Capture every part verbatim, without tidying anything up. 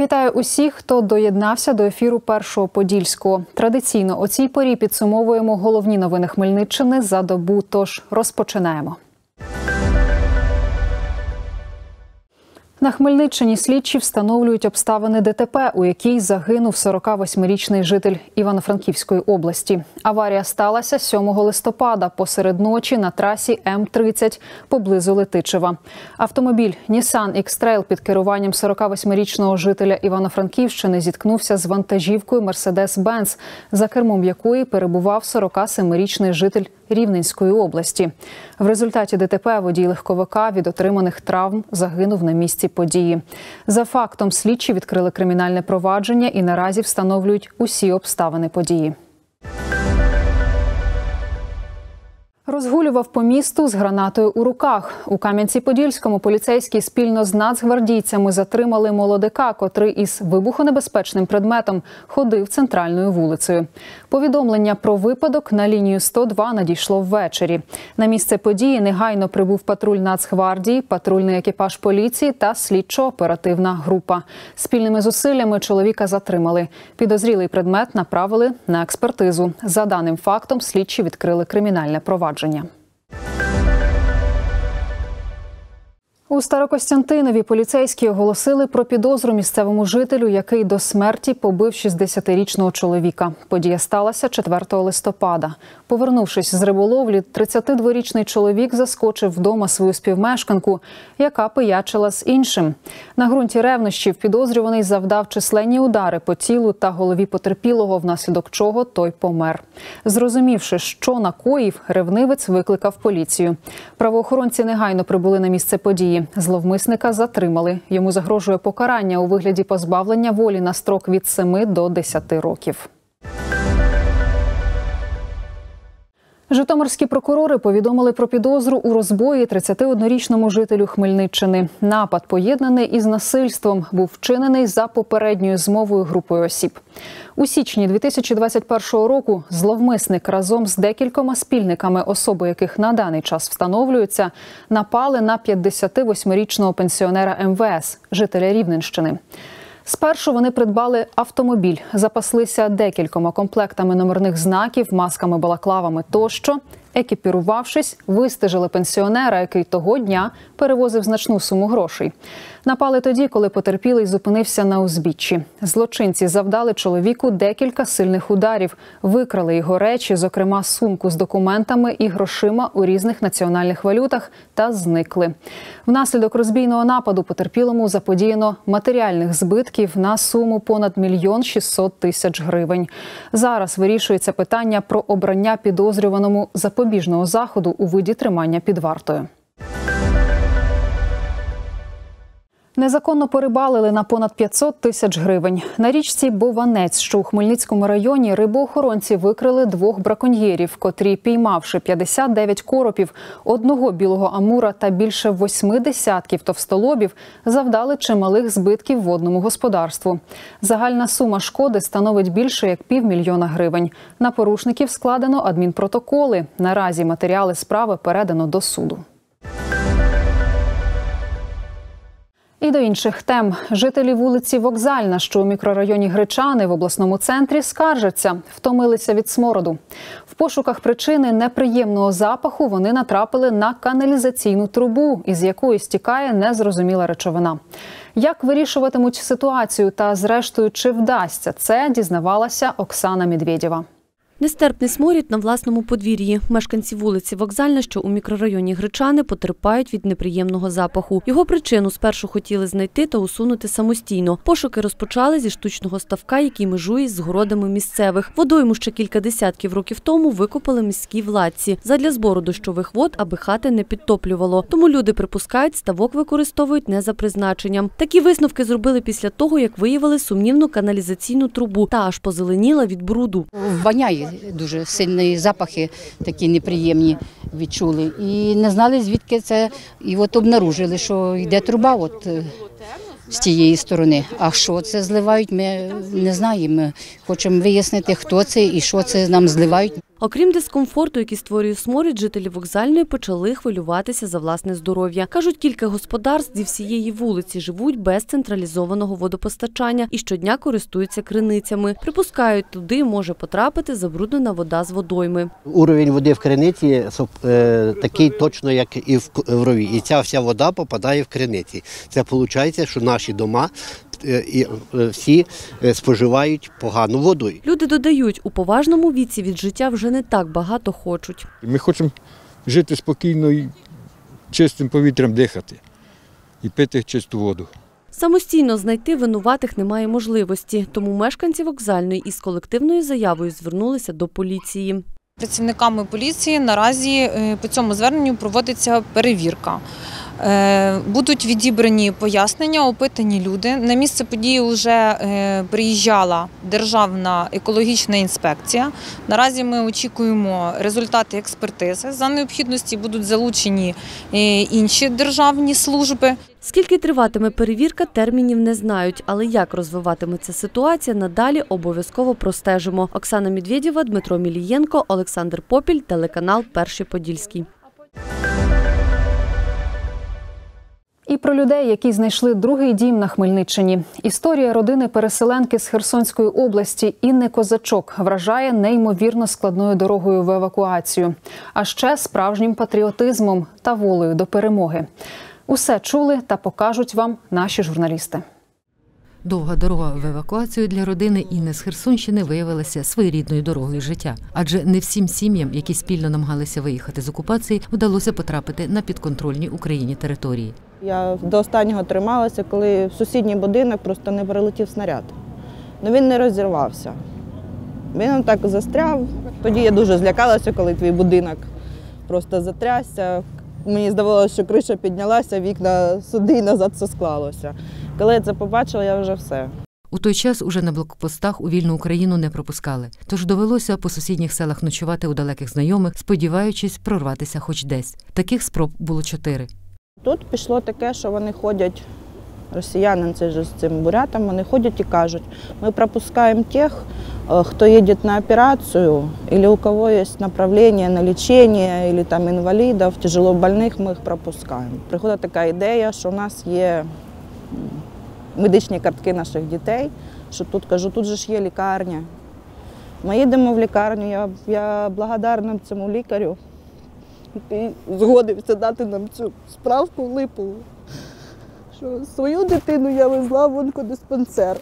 Вітаю усіх, хто доєднався до ефіру Першого Подільського. Традиційно о цій порі підсумовуємо головні новини Хмельниччини за добу, тож розпочинаємо. На Хмельниччині слідчі встановлюють обставини ДТП, у якій загинув сорокавосьмирічний житель Івано-Франківської області. Аварія сталася сьомого листопада посеред ночі на трасі М тридцять поблизу Летичева. Автомобіль Nissan X-Trail під керуванням сорокавосьмирічного жителя Івано-Франківщини зіткнувся з вантажівкою Mercedes-Benz, за кермом якої перебував сорокасемирічний житель Рівненської області. В результаті ДТП водій легковика від отриманих травм загинув на місці події. За фактом слідчі відкрили кримінальне провадження і наразі встановлюють усі обставини події. Розгулював по місту з гранатою у руках. У Кам'янці-Подільському поліцейські спільно з нацгвардійцями затримали молодика, котрий із вибухонебезпечним предметом ходив центральною вулицею. Повідомлення про випадок на лінію сто два надійшло ввечері. На місце події негайно прибув патруль Нацгвардії, патрульний екіпаж поліції та слідчо-оперативна група. Спільними зусиллями чоловіка затримали. Підозрілий предмет направили на експертизу. За даним фактом слідчі відкрили кримінальне провадження. У Старокостянтинові поліцейські оголосили про підозру місцевому жителю, який до смерті побив шістдесятирічного чоловіка. Подія сталася четвертого листопада. Повернувшись з риболовлі, тридцятидворічний чоловік заскочив вдома свою співмешканку, яка пиячила з іншим. На ґрунті ревнощів підозрюваний завдав численні удари по тілу та голові потерпілого, внаслідок чого той помер. Зрозумівши, що накоїв, ревнивець викликав поліцію. Правоохоронці негайно прибули на місце події. Зловмисника затримали. Йому загрожує покарання у вигляді позбавлення волі на строк від семи до десяти років. Житомирські прокурори повідомили про підозру у розбої тридцятиоднорічному жителю Хмельниччини. Напад, поєднаний із насильством, був вчинений за попередньою змовою групою осіб. У січні дві тисячі двадцять першого року зловмисник разом з декількома спільниками, особи яких на даний час встановлюються, напали на п'ятдесятивосьмирічного пенсіонера ем ве ес, жителя Рівненщини. Спершу вони придбали автомобіль, запаслися декількома комплектами номерних знаків, масками-балаклавами тощо. Екіпірувавшись, вистежили пенсіонера, який того дня перевозив значну суму грошей. Напали тоді, коли потерпілий зупинився на узбіччі. Злочинці завдали чоловіку декілька сильних ударів, викрали його речі, зокрема сумку з документами і грошима у різних національних валютах, та зникли. Внаслідок розбійного нападу потерпілому заподіяно матеріальних збитків на суму понад мільйон шістсот тисяч гривень. Зараз вирішується питання про обрання підозрюваному запобіжного заходу у виді тримання під вартою. Незаконно порибалили на понад п'ятсот тисяч гривень. На річці Бованець, що у Хмельницькому районі, рибоохоронці викрили двох браконьєрів, котрі, піймавши п'ятдесят дев'ять коропів, одного білого амура та більше восьми десятків товстолобів, завдали чималих збитків водному господарству. Загальна сума шкоди становить більше як півмільйона гривень. На порушників складено адмінпротоколи. Наразі матеріали справи передано до суду. І до інших тем. Жителі вулиці Вокзальна, що у мікрорайоні Гречани в обласному центрі, скаржаться, втомилися від смороду. В пошуках причини неприємного запаху вони натрапили на каналізаційну трубу, із якої стікає незрозуміла речовина. Як вирішуватимуть ситуацію та, зрештою, чи вдасться це, дізнавалася Оксана Медведєва. Нестерпний сморід на власному подвір'ї. Мешканці вулиці Вокзальна, що у мікрорайоні Гречани, потерпають від неприємного запаху. Його причину спершу хотіли знайти та усунути самостійно. Пошуки розпочали зі штучного ставка, який межує з городами місцевих. Водойму ще кілька десятків років тому викопали міські владці задля збору дощових вод, аби хати не підтоплювало. Тому люди припускають, ставок використовують не за призначенням. Такі висновки зробили після того, як виявили сумнівну каналізаційну трубу та аж позеленіла від бруду. Воняє. Дуже сильні запахи, такі неприємні відчули. І не знали, звідки це. І от обнаружили, що йде труба от з тієї сторони. А що це зливають, ми не знаємо. Ми хочемо вияснити, хто це і що це нам зливають. Окрім дискомфорту, який створює сморід, жителі Вокзальної почали хвилюватися за власне здоров'я. Кажуть, кілька господарств зі всієї вулиці живуть без централізованого водопостачання і щодня користуються криницями. Припускають, туди може потрапити забруднена вода з водойми. Уровень води в криниці е, такий точно, як і в рові. І ця вся вода попадає в криниці. Це виходить, що наші дома і всі споживають погану воду. Люди додають, у поважному віці від життя вже не так багато хочуть. Ми хочемо жити спокійно і чистим повітрям дихати і пити чисту воду. Самостійно знайти винуватих немає можливості, тому мешканці Вокзальної із колективною заявою звернулися до поліції. Працівниками поліції наразі по цьому зверненню проводиться перевірка. Будуть відібрані пояснення, опитані люди. На місце події вже приїжджала Державна екологічна інспекція. Наразі ми очікуємо результати експертизи. За необхідності будуть залучені інші державні служби. Скільки триватиме перевірка, термінів не знають, але як розвиватиметься ситуація, надалі обов'язково простежимо. Оксана Медведєва, Дмитро Мілієнко, Олександр Попіль, телеканал «Перший Подільський». І про людей, які знайшли другий дім на Хмельниччині. Історія родини переселенки з Херсонської області Інни Козачок вражає неймовірно складною дорогою в евакуацію. А ще справжнім патріотизмом та волею до перемоги. Усе чули та покажуть вам наші журналісти. Довга дорога в евакуацію для родини Інни з Херсонщини виявилася своєрідною дорогою життя. Адже не всім сім'ям, які спільно намагалися виїхати з окупації, вдалося потрапити на підконтрольні Україні території. Я до останнього трималася, коли в сусідній будинок просто не прилетів снаряд. Ну він не розірвався. Він так застряв. Тоді я дуже злякалася, коли твій будинок просто затрясся. Мені здавалося, що криша піднялася, вікна сюди і назад все склалося. Коли я це побачила, я вже все. У той час уже на блокпостах у вільну Україну не пропускали. Тож довелося по сусідніх селах ночувати у далеких знайомих, сподіваючись прорватися хоч десь. Таких спроб було чотири. Тут пішло таке, що вони ходять, росіяни, це ж з цим бурятом, вони ходять і кажуть, ми пропускаємо тих, хто їде на операцію, або у кого є направлення на лікування, або там інвалідів, тяжелобольних, ми їх пропускаємо. Приходить така ідея, що у нас є медичні картки наших дітей, що тут, кажу, тут же ж є лікарня. Ми їдемо в лікарню, я, я благодарна цьому лікарю, який згодився дати нам цю справку липову, що свою дитину я везла в онкодиспансер.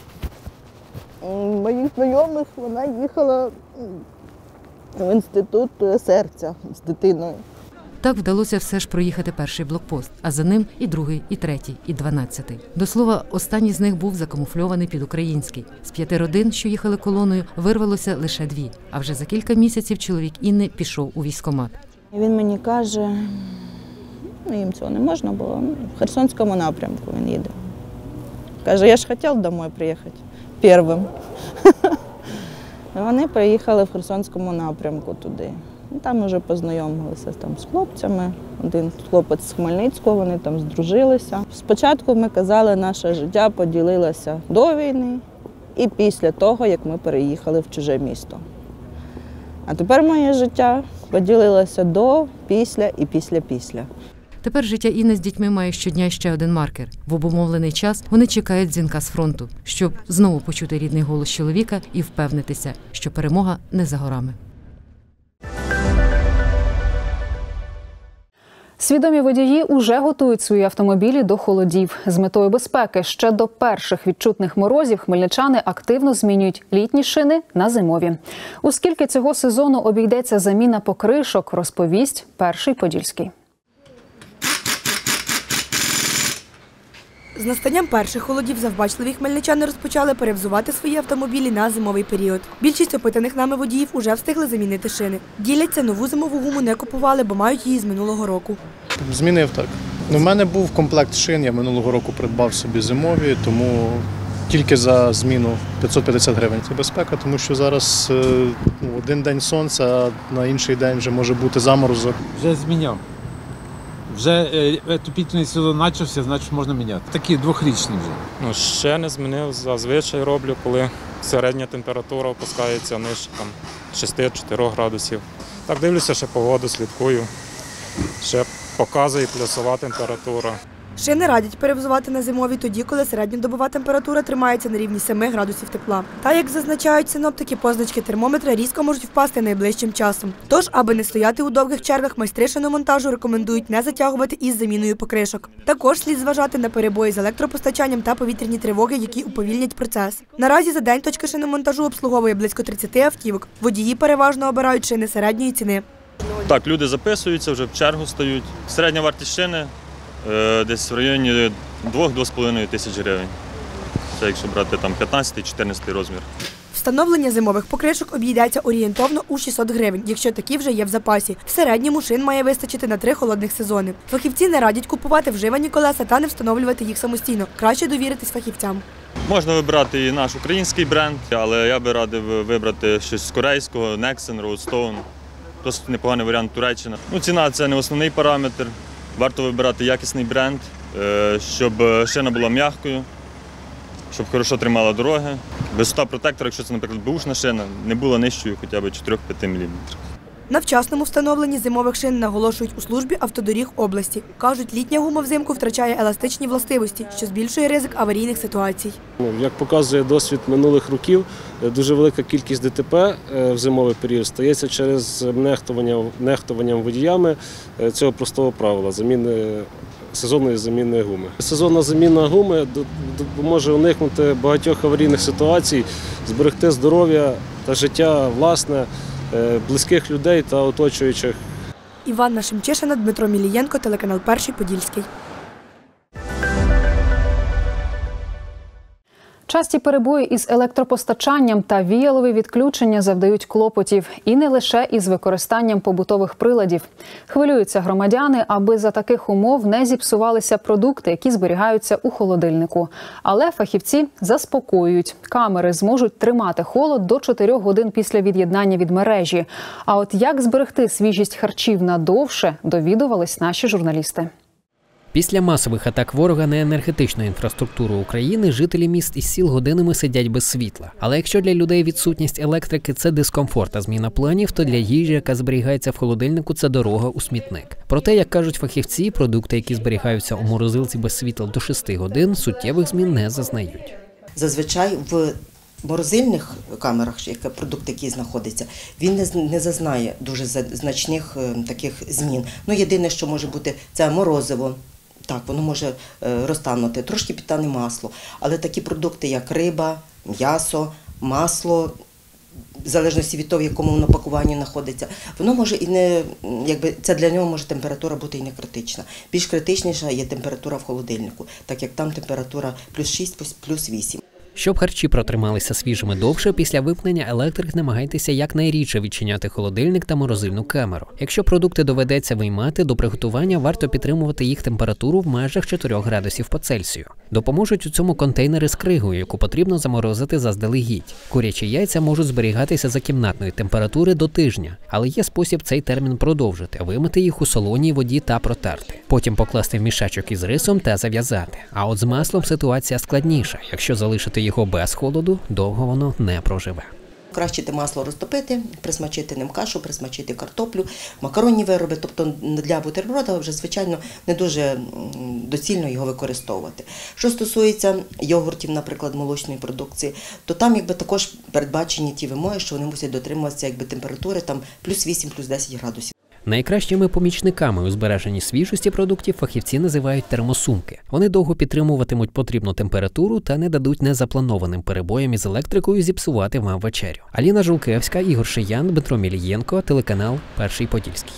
Моїх знайомих вона їхала в інститут серця з дитиною. Так вдалося все ж проїхати перший блокпост, а за ним і другий, і третій, і дванадцятий. До слова, останній з них був закамуфльований під український. З п'яти родин, що їхали колоною, вирвалося лише дві. А вже за кілька місяців чоловік Інни пішов у військкомат. Він мені каже, ну їм цього не можна було, в Херсонському напрямку він їде. Каже, я ж хотів домой приїхати першим. Вони приїхали в Херсонському напрямку туди. Там вже познайомилися там з хлопцями. Один хлопець з Хмельницького, вони там здружилися. Спочатку ми казали, наше життя поділилося до війни і після того, як ми переїхали в чуже місто. А тепер моє життя поділилося до, після і після-після. Тепер життя Інни з дітьми має щодня ще один маркер. В обумовлений час вони чекають дзвінка з фронту, щоб знову почути рідний голос чоловіка і впевнитися, що перемога не за горами. Свідомі водії уже готують свої автомобілі до холодів. З метою безпеки ще до перших відчутних морозів хмельничани активно змінюють літні шини на зимові. У скільки цього сезону обійдеться заміна покришок, розповість Перший Подільський. З настанням перших холодів завбачливі хмельничани розпочали перевзувати свої автомобілі на зимовий період. Більшість опитаних нами водіїв уже встигли замінити шини. Діляться, нову зимову гуму не купували, бо мають її з минулого року. Змінив так. У мене був комплект шин, я минулого року придбав собі зимові, тому тільки за зміну п'ятсот п'ятдесят гривень. Це безпека, тому що зараз ну, один день сонця, а на інший день вже може бути заморозок. Вже зміняв. Вже отопительний сезон почався, значить можна міняти. Такі двохрічні вже. Ну, ще не змінив, зазвичай роблю, коли середня температура опускається нижче там шість-чотири градусів. Так дивлюся, ще погоду слідкую, ще показує плюсова температура. Шини радять перевзувати на зимові тоді, коли середньодобова температура тримається на рівні семи градусів тепла. Та, як зазначають синоптики, позначки термометра різко можуть впасти найближчим часом. Тож, аби не стояти у довгих чергах, майстри шиномонтажу рекомендують не затягувати із заміною покришок. Також слід зважати на перебої з електропостачанням та повітряні тривоги, які уповільнять процес. Наразі за день точка шиномонтажу обслуговує близько тридцяти автівок. Водії переважно обирають шини середньої ціни. Так, люди записуються, вже в чергу стають. Середня вартість шини десь в районі двох-двох з половиною тисяч гривень. Це якщо брати там п'ятнадцятий-чотирнадцятий розмір. Встановлення зимових покришок обійдеться орієнтовно у шістсот гривень, якщо такі вже є в запасі. В середньому шин має вистачити на три холодних сезони. Фахівці не радять купувати вживані колеса та не встановлювати їх самостійно. Краще довіритись фахівцям. Можна вибрати і наш український бренд, але я би радив вибрати щось з корейського, Nexen, Roadstone. Досить непоганий варіант Туреччина. Ну, ціна – це не основний параметр. Варто вибирати якісний бренд, щоб шина була м'якою, щоб хорошо тримала дороги. Висота протектора, якщо це, наприклад, беушна шина, не була нижчою хоча б чотири-п'ять міліметрів. На вчасному встановленні зимових шин наголошують у службі автодоріг області. Кажуть, літня гума взимку втрачає еластичні властивості, що збільшує ризик аварійних ситуацій. Як показує досвід минулих років, дуже велика кількість ДТП в зимовий період стається через нехтування, нехтуванням водіями цього простого правила – заміни, сезонної заміни гуми. Сезонна заміна гуми допоможе уникнути багатьох аварійних ситуацій, зберегти здоров'я та життя власне, близьких людей та оточуючих. Іванна Шемчишина, Дмитро Мілієнко, телеканал Перший Подільський. Часті перебої із електропостачанням та віялові відключення завдають клопотів. І не лише із використанням побутових приладів. Хвилюються громадяни, аби за таких умов не зіпсувалися продукти, які зберігаються у холодильнику. Але фахівці заспокоюють. Камери зможуть тримати холод до чотирьох годин після від'єднання від мережі. А от як зберегти свіжість харчів надовше, довідувались наші журналісти. Після масових атак ворога на енергетичну інфраструктуру України жителі міст і сіл годинами сидять без світла. Але якщо для людей відсутність електрики – це дискомфорт та зміна планів, то для їжі, яка зберігається в холодильнику – це дорога у смітник. Проте, як кажуть фахівці, продукти, які зберігаються у морозилці без світла до шести годин, суттєвих змін не зазнають. Зазвичай в морозильних камерах, продукт, який знаходиться, він не, не зазнає дуже значних таких змін. Ну, єдине, що може бути, це морозиво. Так, воно може розтанути, трошки підтане масло. Але такі продукти, як риба, м'ясо, масло, в залежності від того, в якому воно пакуванні знаходиться, воно може і не, якби, це для нього може температура бути і не критична. Більш критичніша є температура в холодильнику, так як там температура плюс шість, плюс вісім. Щоб харчі протрималися свіжими довше, після вимкнення електрик намагайтеся якнайрідше відчиняти холодильник та морозильну камеру. Якщо продукти доведеться виймати, до приготування варто підтримувати їх температуру в межах чотирьох градусів по Цельсію. Допоможуть у цьому контейнери з кригою, яку потрібно заморозити заздалегідь. Курячі яйця можуть зберігатися за кімнатної температури до тижня, але є спосіб цей термін продовжити – вимити їх у солоній воді та протерти. Потім покласти в мішечок із рисом та зав'язати. А от з маслом ситуація складніша. Якщо залишити його без холоду, довго воно не проживе. Краще те масло розтопити, присмачити ним кашу, присмачити картоплю, макаронні вироби. Тобто для бутерброда вже, звичайно, не дуже доцільно його використовувати. Що стосується йогуртів, наприклад, молочної продукції, то там якби також передбачені ті вимоги, що вони мусять дотримуватися якби температури там плюс вісім, плюс десять градусів. Найкращими помічниками у збереженні свіжості продуктів фахівці називають термосумки. Вони довго підтримуватимуть потрібну температуру та не дадуть незапланованим перебоям із електрикою зіпсувати вам вечерю. Аліна Жулкевська, Ігор Шиян, Дмитро Мілієнко, телеканал Перший Подільський.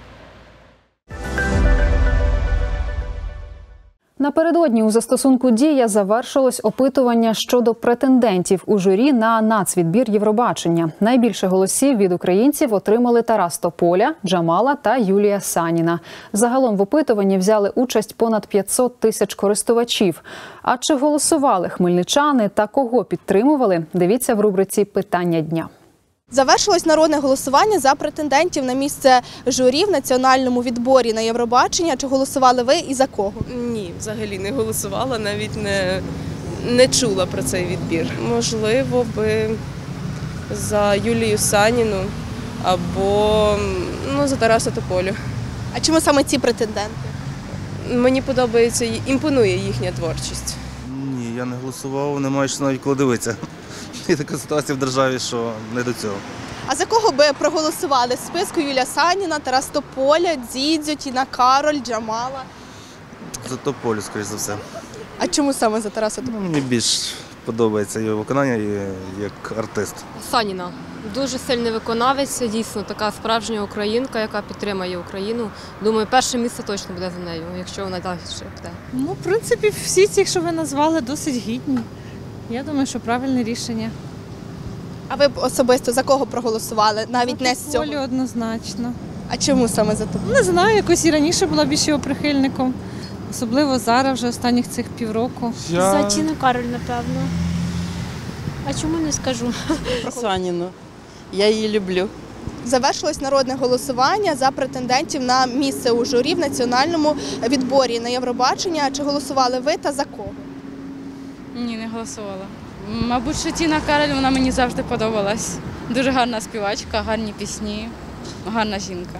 Напередодні у застосунку «Дія» завершилось опитування щодо претендентів у журі на нацвідбір Євробачення. Найбільше голосів від українців отримали Тарас Тополя, Джамала та Юлія Саніна. Загалом в опитуванні взяли участь понад п'ятсот тисяч користувачів. А чи голосували хмельничани та кого підтримували? Дивіться в рубриці «Питання дня». Завершилось народне голосування за претендентів на місце журі в національному відборі на Євробачення. Чи голосували ви і за кого? Ні, взагалі не голосувала, навіть не, не чула про цей відбір. Можливо, би за Юлію Саніну або ну, за Тараса Тополю. А чому саме ці претенденти? Мені подобається, імпонує їхня творчість. Ні, я не голосував, не маю що навіть коли дивитися. Є така ситуація в державі, що не до цього. А за кого би проголосували? В списку Юлія Саніна, Тарас Тополя, Дзідзьо, Тіна Кароль, Джамала. За Тополю, скоріш за все. А чому саме за Тараса Тополя? Мені більш подобається його виконання як артист. Саніна. Дуже сильний виконавець, дійсно така справжня українка, яка підтримує Україну. Думаю, перше місце точно буде за нею, якщо вона далі ще буде. Ну, в принципі, всі ці, що ви назвали, досить гідні. Я думаю, що правильне рішення. А ви б особисто за кого проголосували? Навіть за не з цього? Тополю однозначно. А чому саме за Тополю? Не знаю, якось і раніше була більш його прихильником. Особливо зараз, вже останніх цих півроку. Я... За Тіну Кароль, напевно. А чому не скажу? Саніну. Я її люблю. Завершилось народне голосування за претендентів на місце у журі в національному відборі на Євробачення. Чи голосували ви та за кого? Ні, не голосувала. Мабуть, що Тіна Кароль, вона мені завжди подобалась. Дуже гарна співачка, гарні пісні, гарна жінка.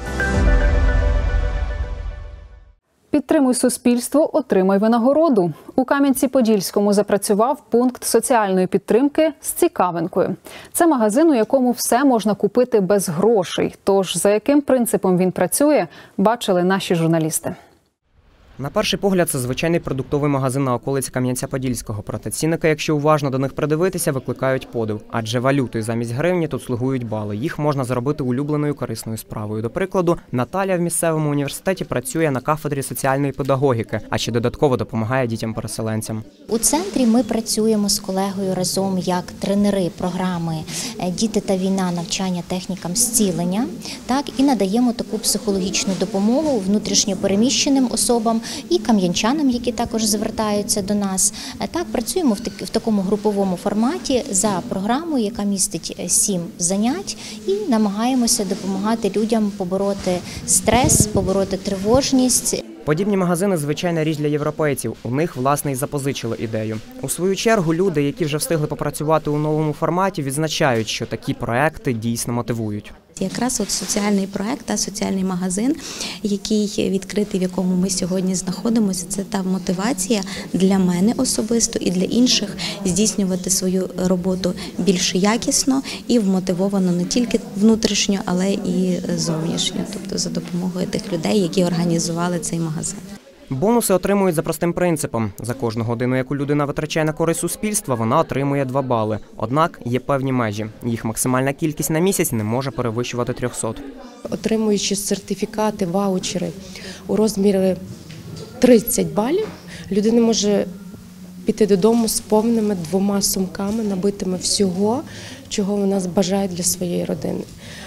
Підтримуй суспільство, отримай винагороду. У Кам'янці-Подільському запрацював пункт соціальної підтримки з цікавинкою. Це магазин, у якому все можна купити без грошей. Тож за яким принципом він працює, бачили наші журналісти. На перший погляд, це звичайний продуктовий магазин на околиці Кам'янця-Подільського. Проте цінники, якщо уважно до них придивитися, викликають подив. Адже валютою замість гривні тут слугують бали. Їх можна заробити улюбленою корисною справою. До прикладу, Наталя в місцевому університеті працює на кафедрі соціальної педагогіки, а ще додатково допомагає дітям-переселенцям. У центрі ми працюємо з колегою разом як тренери програми «Діти та війна. Навчання технікам зцілення». Так, і надаємо таку психологічну допомогу внутрішньопереміщеним особам, і кам'янчанам, які також звертаються до нас. Так, працюємо в, так, в такому груповому форматі за програмою, яка містить сім занять, і намагаємося допомагати людям побороти стрес, побороти тривожність. Подібні магазини – звичайна річ для європейців. У них, власне, і запозичили ідею. У свою чергу, люди, які вже встигли попрацювати у новому форматі, відзначають, що такі проекти дійсно мотивують. Якраз от соціальний проект та соціальний магазин, який відкритий, в якому ми сьогодні знаходимося, це та мотивація для мене особисто і для інших здійснювати свою роботу більш якісно і вмотивовано не тільки внутрішньо, але і зовнішньо, тобто за допомогою тих людей, які організували цей магазин. Бонуси отримують за простим принципом. За кожну годину, яку людина витрачає на користь суспільства, вона отримує два бали. Однак є певні межі. Їх максимальна кількість на місяць не може перевищувати трьохсот. Отримуючи сертифікати, ваучери у розмірі тридцять балів, людина може піти додому з повними двома сумками, набитими всього, чого вона бажає для своєї родини.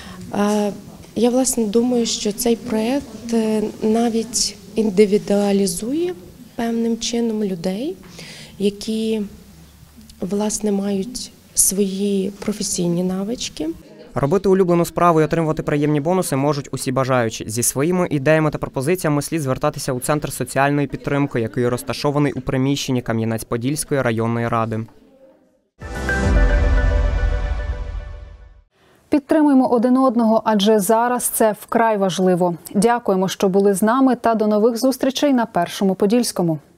Я, власне, думаю, що цей проєкт навіть індивідуалізує певним чином людей, які, власне, мають свої професійні навички. Робити улюблену справу і отримувати приємні бонуси можуть усі бажаючі. Зі своїми ідеями та пропозиціями слід звертатися у Центр соціальної підтримки, який розташований у приміщенні Кам'янець-Подільської районної ради. Підтримуємо один одного, адже зараз це вкрай важливо. Дякуємо, що були з нами, та до нових зустрічей на Першому Подільському.